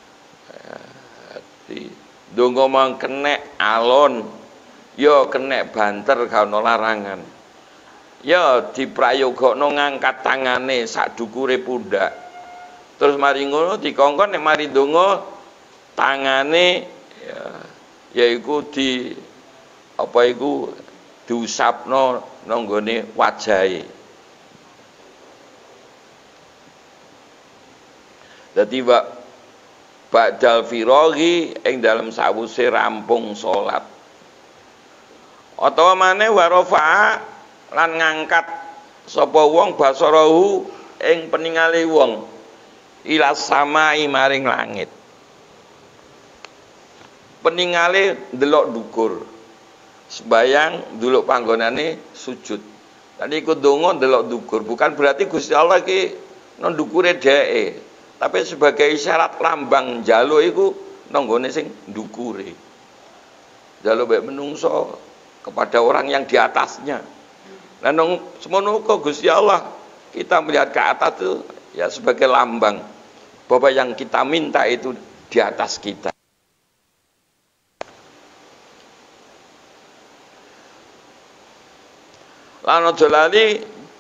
Dadi donga mang kenek alon ya kenek banter gak ono larangan. Ya diprayogakno ngangkat tangane sak dukure pundak. Terus mari ngono dikongkon nek mari donga tangane ya yaiku di apa iku diusapno nang gone wajahe. Dadi ba'dal firaghi ing dalem sawuse rampung salat. Utawa maneh warafa lan ngangkat sapa wong basarahu ing peningale wong ila samai maring langit. Peningale ndelok dhukur. Sembayang ndelok panggonane sujud. Tadi ikut donga ndelok dhukur, bukan berarti Gusti Allah iki nang dhukure dheke, tapi sebagai isyarat lambang njaluk iku nang gone sing dhukure. Njaluk mek menungso kepada orang yang di atasnya. Nah nang semono kok Gusti Allah kita melihat ke atas itu ya sebagai lambang bahwa yang kita minta itu di atas kita. Lan jalali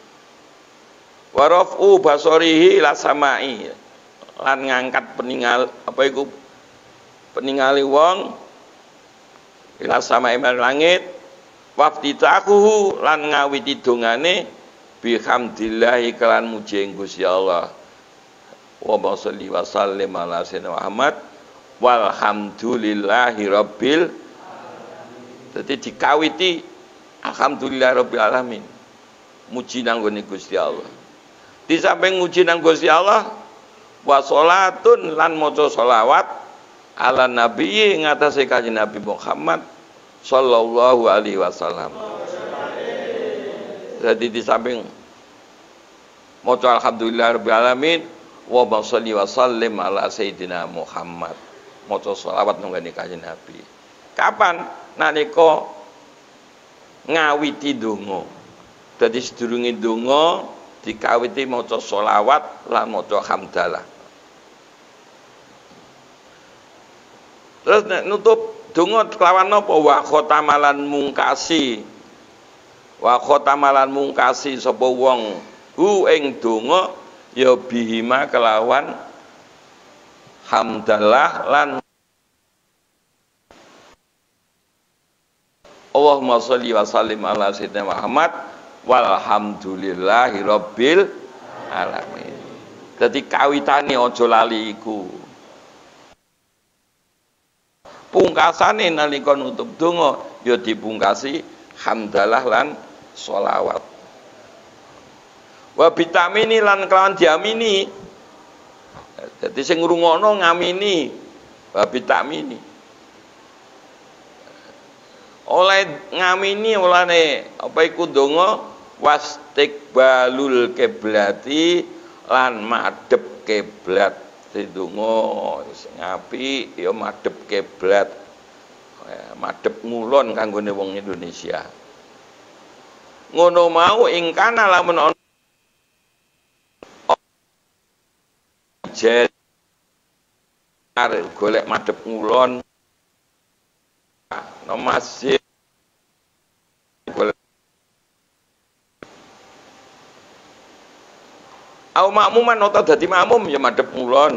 warafu basarihi ila samai lan ngangkat peningal apa iku peningali wong ila samai marang langit waftitahu lan ngawiti dongane bihamdillahi kelan muji Gusti Allah wa sholli wa sallim ala sayyidina Muhammad walhamdulillahi rabbil dadi dikawiti alhamdulillah rabbil alamin muji nang gone Gusti Allah. Di samping muji nang Gusti Allah wa sholatun lan maca sholawat ala nabi ngatasé kanjeng Nabi Muhammad sallallahu alaihi wasallam. Jadi di samping maca alhamdulillah rabbil alamin wa sholli wa sallim ala sayyidina Muhammad. Maca selawat nunggani Kanjeng Nabi. Kapan? Nalika ngawiti donga. Dadi sedurunge donga dikawiti maca selawat lan maca hamdalah. Terus nek nutup donga kelawan napa? Wa khotamalan mungkasi. Wa khotamalan mungkasi sapa wong hu ing donga ya bihima kelawan hamdalah lan Allahumma sholli wa sallim ala sayyidina Muhammad walhamdulillahi rabbil alamin. Dadi kawitane aja lali iku. Pungkasane nalika nutup donga ya dipungkasi hamdalah lan sholawat. Wa bitamini lan kelawan diamini. Dadi sing ngrungokno ngamini wa bitamini. Oleh ngamini olehne apa iku donga wastiqbalul kiblati lan madhep kiblat. Donga sing apik ya madhep kiblat. Madhep ngulon kanggone wong Indonesia. Ngono mau ing kana lamun ana golek madhep ngulon no masjid golek au makmuman utawa dadi makmum ya madhep ngulon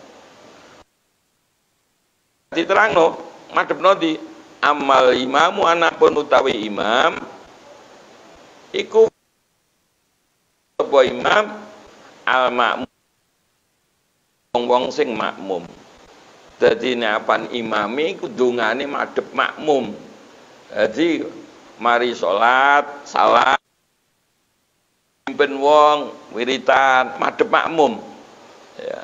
diterangno madhepno di amal imamu anapun utawi imam iku apa imam al makmum wong sing makmum. Dadi napan imami iku dungane madhep makmum. Dadi mari salat, salat pimpin wong wiritan madhep makmum. Ya.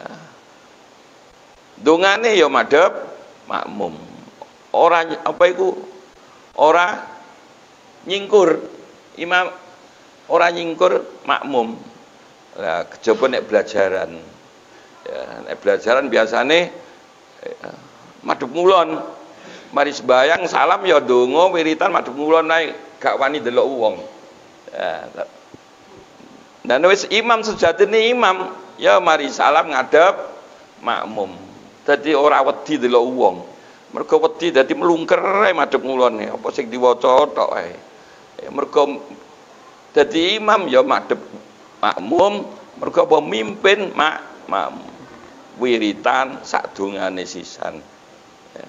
Dungane ya madhep makmum. Ora apa iku? Ora nyingkur imam, ora nyingkur makmum. Lah kejaba nek belajaran. Ya, nek belajaran biasane madhep ngulon. Mari sembayang salam ya donga wiritan madhep ngulon ae, gak wani delok wong. Ya. Dan wis imam sejatine imam, ya mari salam ngadep makmum. Dadi ora wedi delok wong. Mergo wedi dadi mlungker ae madhep ngulone, apa sing diwaca tok ae. Mergo dadi imam ya madhep makmum, mergo pemimpin makmum. Wiritan sadungane sisan. Ya.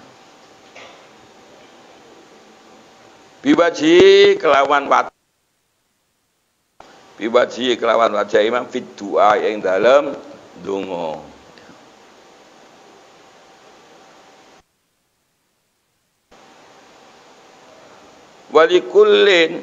Biwaji kelawan wajah imam fit doa yang dalam donga. Walikullin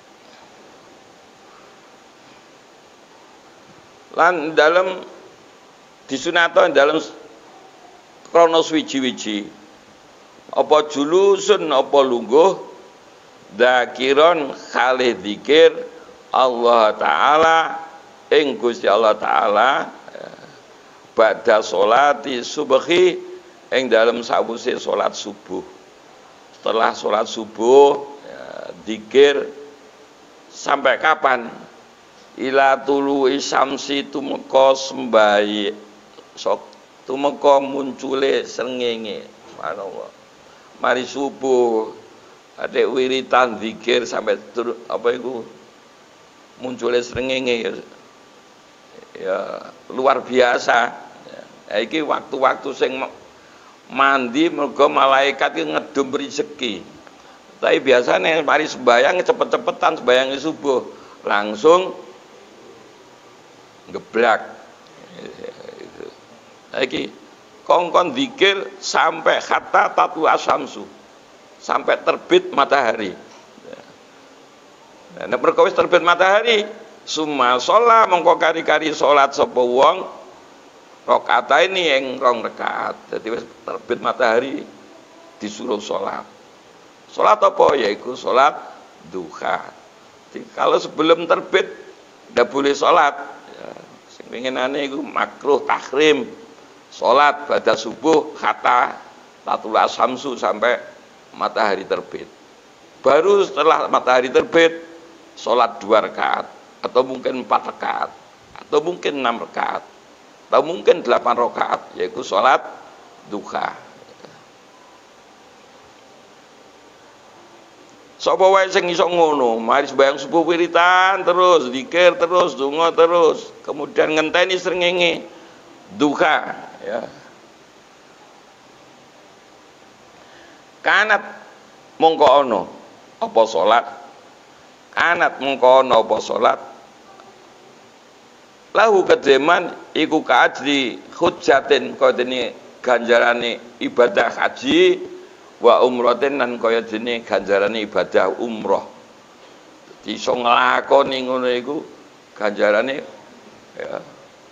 lan dalam disunata dalam kronos wiji-wiji apa julusun apa lungguh dzakiron khalih dzikir Allah taala ing Gusti Allah taala ba'da sholati subhi ing dalam sawise salat subuh. Setelah salat subuh dzikir sampai kapan? Ila tulu isamsi tumeka sembahi sok tumeka muncule srengenge. Subhanallah. Mari subuh ada wiritan zikir sampai apa itu muncule srengenge ya luar biasa. Ya, iki waktu-waktu sing mandi mergo malaikat iki ngedum rezeki. Tapi biasanya mari sembayang cepet-cepetan sembayang subuh langsung geblak. Iki kongkon zikir sampai hatta tatu asamsu, sampai terbit matahari. Nah, perkara wis terbit matahari, summa sholat mongko kari-kari salat sapa wong rakaataini ing 2 rakaat. Dadi wis terbit matahari disuruh salat. Salat apa? Yaiku salat duha. Jadi, kalau sebelum terbit ndak boleh salat. Ya, sing winginane iku makruh tahrim salat pada subuh kata tatula samsu sampai matahari terbit. Baru setelah matahari terbit salat 2 rakaat atau mungkin 4 rakaat atau mungkin 6 rakaat atau mungkin 8 rakaat, yaitu salat duha. Sapa wae sing iso ngono, mari sembahyang subuh wiritan terus, zikir terus, donga terus, kemudian ngenteni srengenge duha ya. Kanat mongko ana apa salat? Kanat mongko ana apa salat? Lahu kedeman iku kaajri hujjatin kaya dene ganjarane ibadah haji wa umratin lan kaya dene ganjarane ibadah umroh. Iso nglakoni ngono iku ganjarane ya.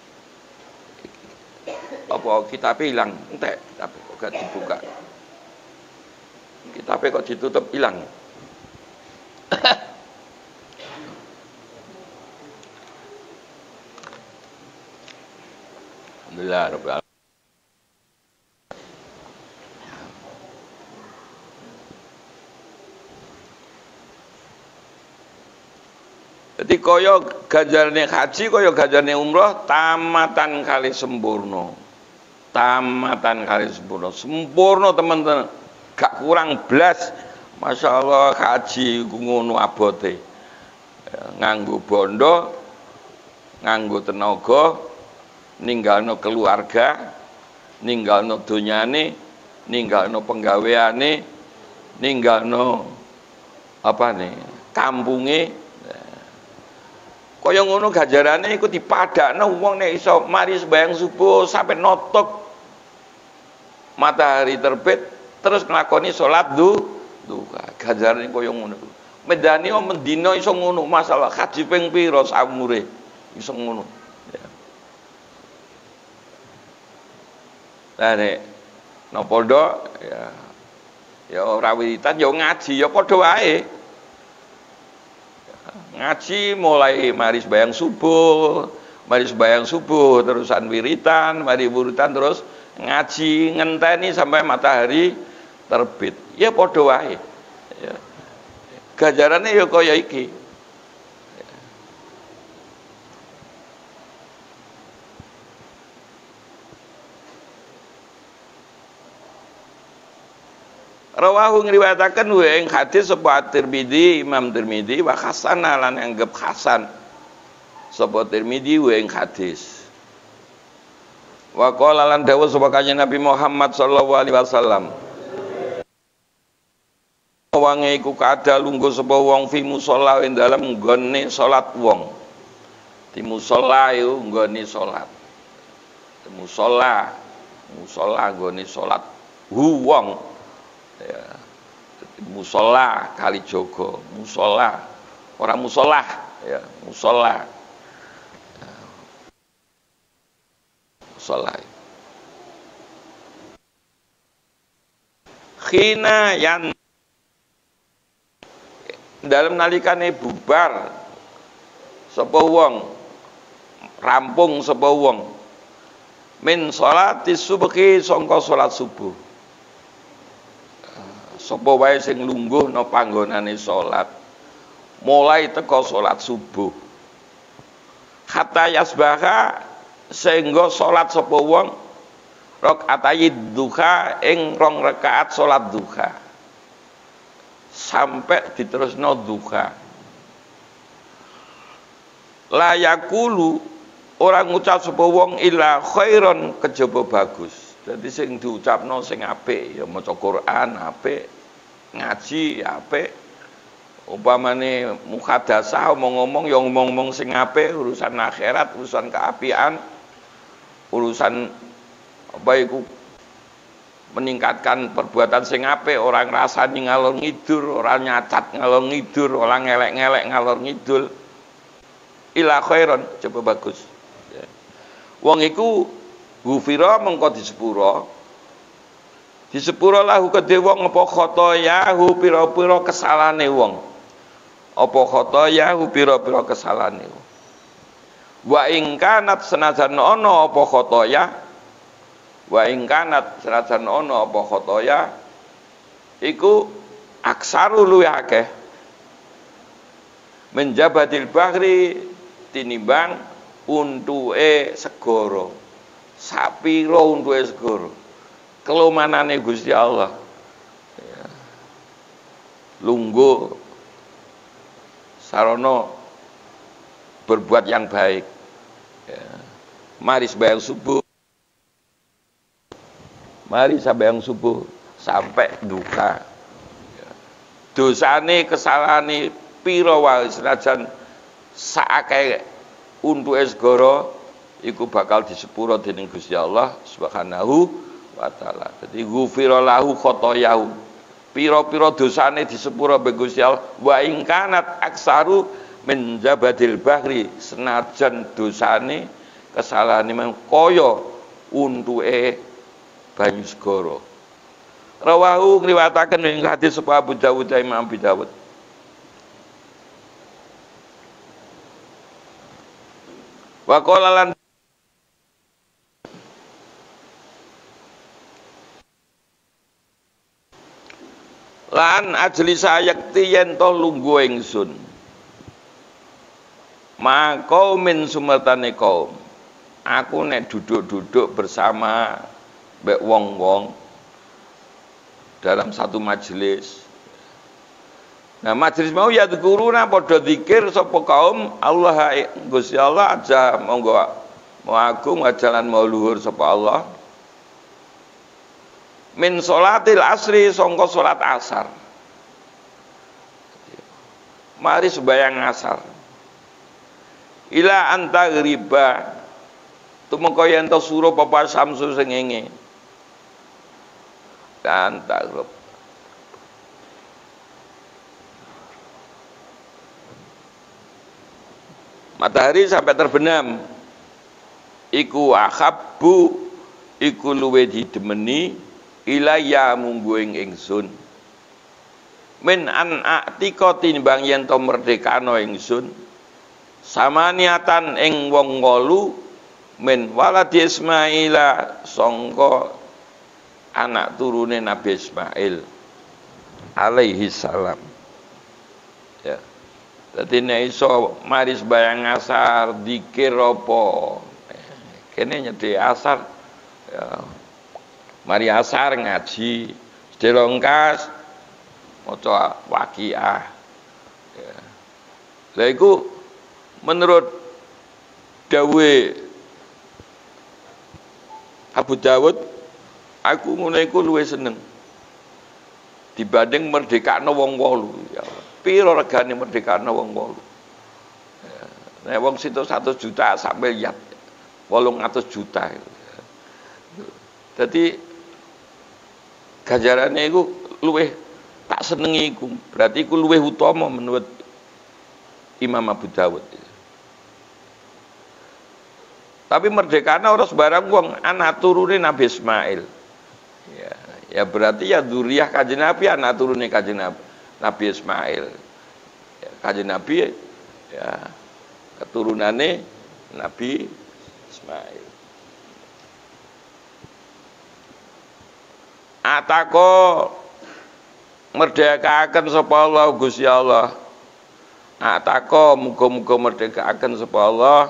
Apa kitabe ilang entek, kitabe kok gak dibuka. Kitabe kok ditutup ilang. Alhamdulillah rabbil alamin. Jadi kaya ganjarane haji kaya ganjarane umroh tamatan kali sempurna. Tamatan kali sempurna. Sempurna teman-teman. Gak kurang blas. Masya Allah haji ngono abote. Nganggo bondo, nganggo tenaga, ninggalno keluarga, ninggalno donyane, ninggalno penggaweane, ninggalno apa nih? Kampunge. Kaya ngono ganjarane iku dipadakno wong nek iso mari sembahyang subuh sampai notok matahari terbit terus nglakoni salat duha. Ganjarane kaya ngono. Medani mendina iso ngono, masalah haji ping pira saumure iso ngono. Ya. Lah nek napa ndok ya ora wiritan ya ngaji ya padha wae. Ngaji mulai mari sembahyang subuh terusan wiritan, mari wiritan terus ngaji ngenteni sampai matahari terbit. Ya padha wae. Ya. Ganjarane ya kaya iki. Rawahu ngriwayataken wa ing hadis sapa Tirmidzi, Imam Tirmidzi wa hasana lan anggap hasan sapa Tirmidzi wa ing hadis. Wa qala lan dawuh sapa kanjeng Nabi Muhammad sallallahu alaihi wasallam. Wong iku kada lungguh sapa wong fi musala ing dalem nggone salat wong. Di musala iku nggone salat. Musala nggone salat wong. Ya, musola kali jogo, musola orang musola, ya musola, musola. Khina yang dalam nalikane bubar, sapa wong rampung sapa wong min sholati subhi sangka salat subuh. Sapa wae sing lungguh no panggonane salat mulai teko salat subuh hatta yasbaha sehingga salat sapa wong rakaat duha ing 2 rakaat salat duha sampai diterusno duha la yakulu orang ngucap sapa wong illa khairon kejaba bagus. Jadi sing diucapno sing apik ya maca Quran apik, ngaji apik, umpamane mukhadasah ngomong-ngomong ya ngomong-ngomong sing apik, urusan akhirat, urusan keapian, urusan apa iku meningkatkan perbuatan sing apik, orang rasani ngalor ngidur, orang nyacat ngalor ngidur, orang ngelek-ngelek ngalor ngidul. Ila khairon coba bagus. Ya. Wong iku gufira mengko disepura lahu kedhe wong apa khotoyahu pira-pira kesalane wong apa khotoyahu pira-pira kesalane wong Wa ing kanat senajan ana apa khotoya, wa ing kanat senajan ana apa khotoya iku aksaru luwih akeh menjabatil bahri tinimbang untuke segara. Sapira untuke segara. Kelumanane Gusti Allah. Ya. Lungguh sarana berbuat yang baik. Ya. Mari sembahyang subuh. Mari sembahyang subuh sampai duka. Ya. Dosane kesalahane pira wae senajan saakeh untuke segara iku bakal disepuro dening Gusti Allah Subhanahu wa taala. Dadi ghufira lahu khotoyahu. Pira-pira dosane disepuro be Gusti Allah wa ing kanat aksaru min jabadil bahri senajan dosane kesalahane kaya untuke banyu segara. Rawahu ngriwataken ing hadis sapa Abu Dawud Imam Abu Dawud. Wa qala lan ajli sayekti yen to lungguh ingsun maka min sumertane kaum aku nek duduk-duduk bersama mbek wong-wong dalam satu majelis. Nah majelis mau ya dikuruna padha zikir sapa kaum Allah Gusti Allah aja monggo mau agung ajalan mau luhur sapa Allah min sholatil asri sangka salat asar. Mari sembahyang asar ila anta riba tumeka yen to suruh papa samsu sengenge kan tagrib matahari sampai terbenam iku akhabbu iku luwe didemeni ilaya mungguing ingsun min an atika tinimbang yen to merdekano ingsun sama niatan ing wong 8 min waladi Ismaila sangka anak turune Nabi Ismail alaihi salam. Ya. Dadi nek iso mari sembahyang asar dikir apa kene nyedhi asar ya. Mari asar ngaji delongkas maca waqiah ya. Lha iku menurut dawe Abu Dawud aku ngono iku luwih seneng dibanding merdekakno wong 8 ya. Piro regane merdekakno wong 8 ya. Nek wong situ 100 juta sak miliar 800 juta jadi ganjarane iku luwih tak senengi iku berarti iku luwih utama menurut Imam Abu Dawud. Tapi merdekana ora sembarang wong anak turune Nabi Ismail. Ya berarti ya dzurriyyah Kanjeng Nabi anak turune Kanjeng Nabi Ismail. Ya, Kanjeng Nabi ya keturunane Nabi Ismail. Atako merdekaken sapa Allah Gusti Allah. Atako muga-muga merdekaken sapa Allah.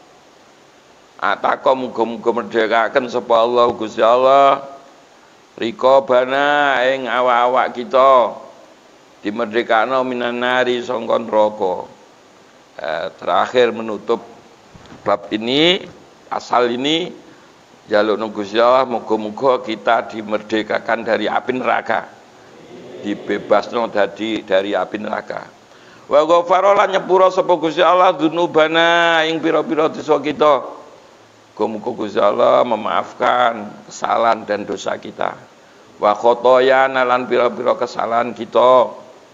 Atako muga-muga merdekaken sapa Allah Gusti Allah. Rika bana ing awak-awak kita dimerdekakno minan nari sangka neraka. Terakhir menutup bab ini, asal ini jaluk Gusti Allah muga-muga kita dimerdekakan dari api neraka. Dibebasno dari api neraka. Wa ghafara lan nyepura sapa Gusti Allah dzunubana ing pira-pira dosa kita. Muga-muga Gusti Allah memaafkan kesalahan dan dosa kita. Wa khotoyana lan pira-pira kesalahan kita.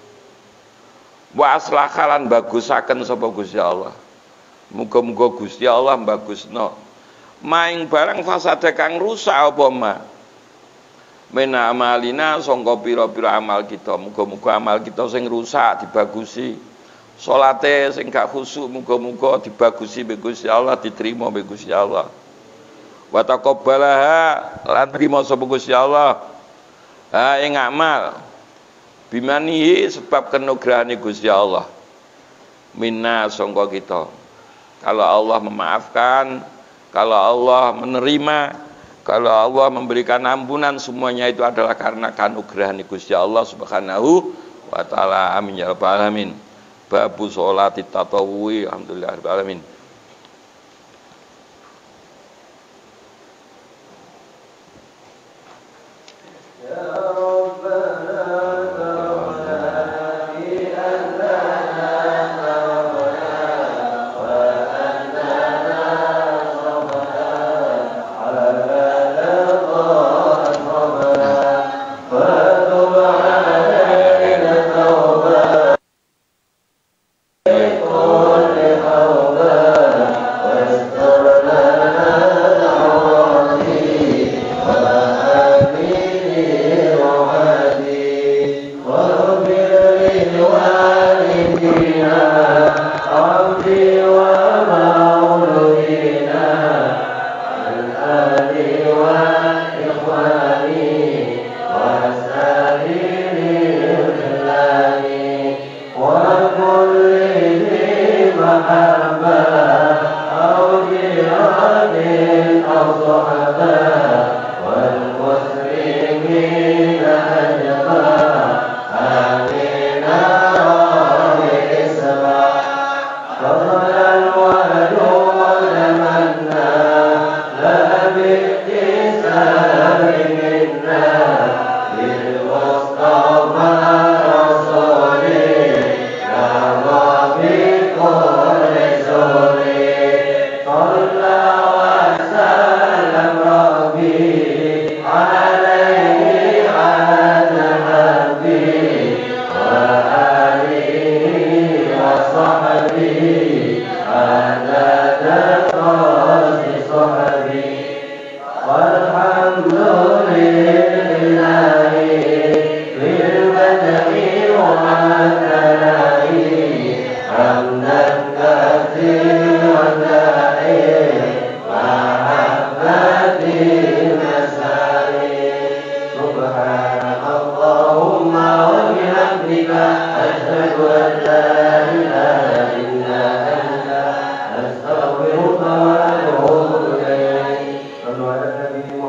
Wa aslahalan bagusaken sapa Gusti Allah. Muga-muga Gusti Allah bagusno maing barang fasada kang rusak apa ma. Mena amalina sangka pira-pira amal kita. Muga-muga amal kita sing rusak dibagusi. salate sing gak khusyuk muga-muga dibagusi mbek Gusti Allah, diterima mbek Gusti Allah. Wa taqabbalaha lan trima sapa Gusti Allah. Ing amal bimanihi sebab kenugrahane Gusti Allah. Minna sangka kita. Kalau Allah memaafkan, kalau Allah menerima, kalau Allah memberikan ampunan, semuanya itu adalah karena kanugrahan Gusti Allah Subhanahu wa taala. Amin ya rabbal alamin. Babu sholati tatawwi, alhamdulillah rabbil alamin.
Sallu ala nabi